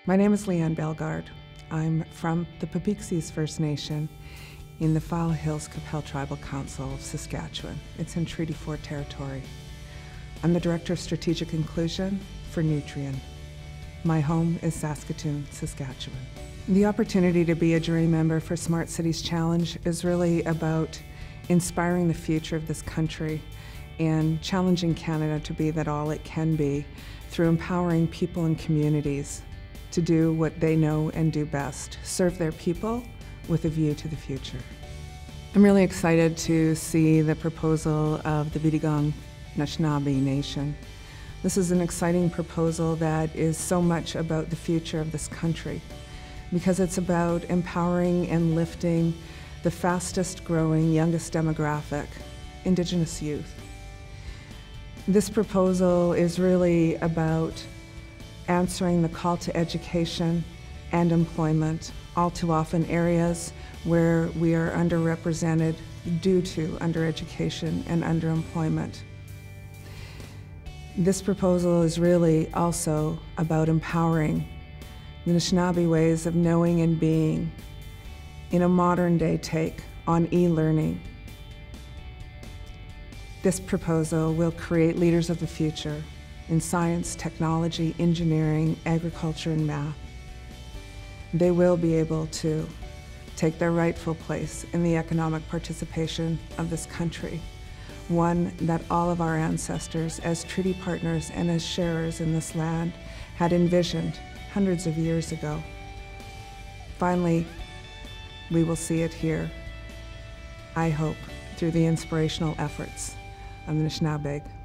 My name is Leanne Bellegarde. I'm from the Biigtigong First Nation in the File Hills Qu'Appelle Tribal Council of Saskatchewan. It's in Treaty 4 territory. I'm the Director of Strategic Inclusion for Nutrien. My home is Saskatoon, Saskatchewan. The opportunity to be a jury member for Smart Cities Challenge is really about inspiring the future of this country and challenging Canada to be that all it can be through empowering people and communities to do what they know and do best, serve their people with a view to the future. I'm really excited to see the proposal of the Biigtigong Nishnaabe Nation. This is an exciting proposal that is so much about the future of this country because it's about empowering and lifting the fastest growing, youngest demographic, Indigenous youth. This proposal is really about answering the call to education and employment, all too often areas where we are underrepresented due to undereducation and underemployment. This proposal is really also about empowering the Nishnaabe ways of knowing and being in a modern day take on e-learning. This proposal will create leaders of the future in science, technology, engineering, agriculture, and math. They will be able to take their rightful place in the economic participation of this country, one that all of our ancestors, as treaty partners and as sharers in this land, had envisioned hundreds of years ago. Finally, we will see it here, I hope, through the inspirational efforts of the Nishnaabeg.